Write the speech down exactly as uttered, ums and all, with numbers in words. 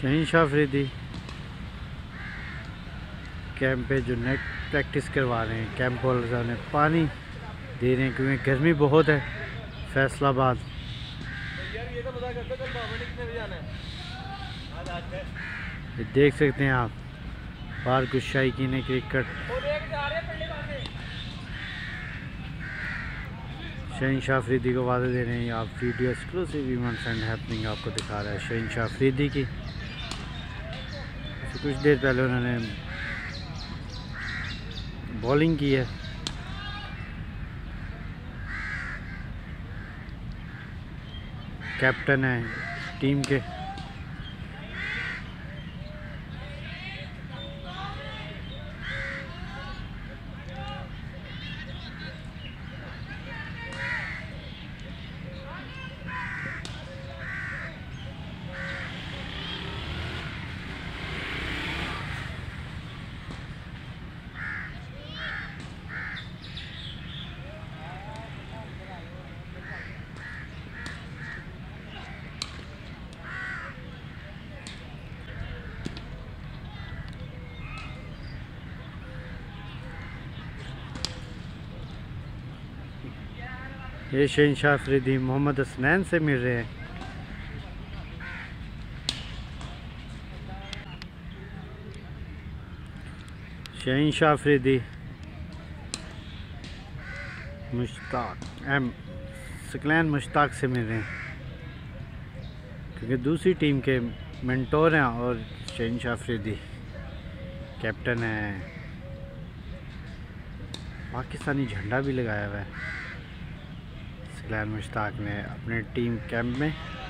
शहींशाह Afridi camp पे जो net practice करवा रहे हैं, कैंप वाले ने पानी दे रहे हैं क्योंकि गर्मी बहुत है फैसलाबाद। ये देख सकते हैं आप बाहर कुछ शायकीन क्रिकेट शहींशाह अफरीदी को वादे दे रहे हैं। आप video exclusive events and happening आपको दिखा रहा है शहींशाह अफरीदी की। कुछ देर पहले उन्होंने बॉलिंग की है। कैप्टन है टीम के। ये शहींशाह अफरीदी मोहम्मद हसनैन से मिल रहे हैं। शहींशाह अफरीदी मुश्ताक एम सकलैन मुश्ताक से मिल रहे हैं क्योंकि दूसरी टीम के मेंटोर हैं और शहींशाह अफरीदी कैप्टन है। पाकिस्तानी झंडा भी लगाया हुआ है सकलैन मुश्ताक ने अपने टीम कैंप में।